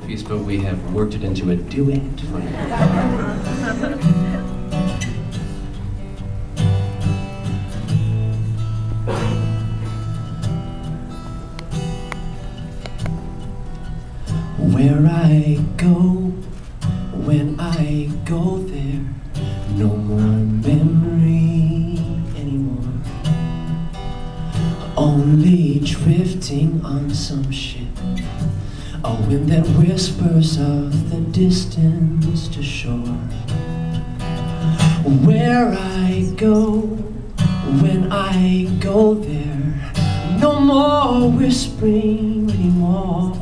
piece, but we have worked it into a duet for you. Where I go, when I go there, no more memory anymore. Only drifting on some ship, a wind that whispers of the distance to shore. Where I go, when I go there, no more whispering anymore.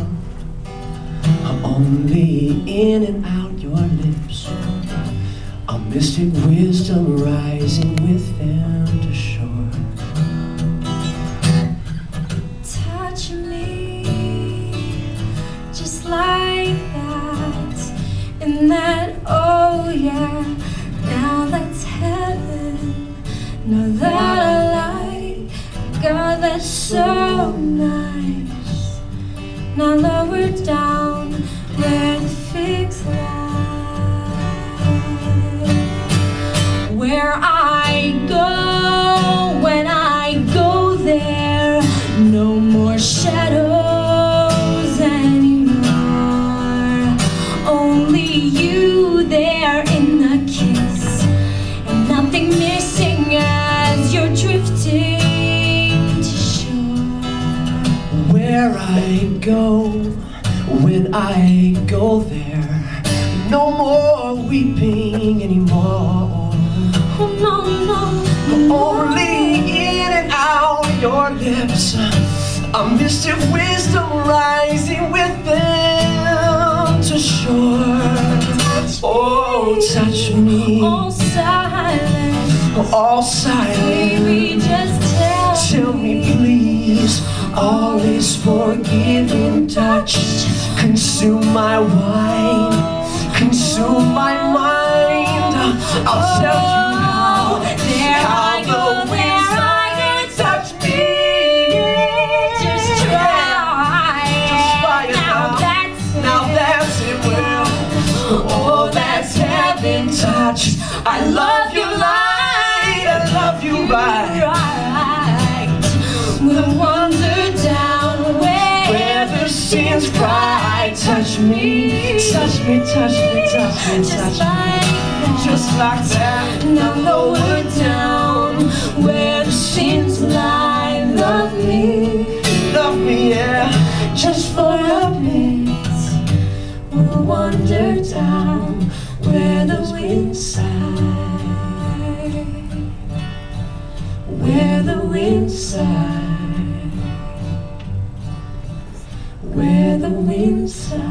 Only in and out your lips, a mystic wisdom rising within to shore. Touch me just like that, in that, oh yeah, now that's heaven, now that I like, God, that's so nice. Now lower down where the figs lie. Where I go, when I go there, no more shadows anymore. Only you there in the kiss, and nothing missing as you're drifting to shore. Where I go, when I go there, no more weeping anymore. Oh no, no, no. Only in and out your lips, a mystic wisdom rising within to shore. Oh, touch me. All silent, All silent. baby, just Tell me please, all is forgiven. Touch, consume my wine, consume my mind. I'll tell you how, there I go, the there I winds touch me. just try. Just try it Now now that's it, well, oh, that's heaven touch. I love you light, I love you right. We'll wander down where the scenes cry. Touch me, touch me, touch me, touch me, touch me, just like that. Now lower down where the scenes lie. Love me, yeah, just for a bit. We'll wander down where the wind sighs, where the wind sighs, where the wind sighs.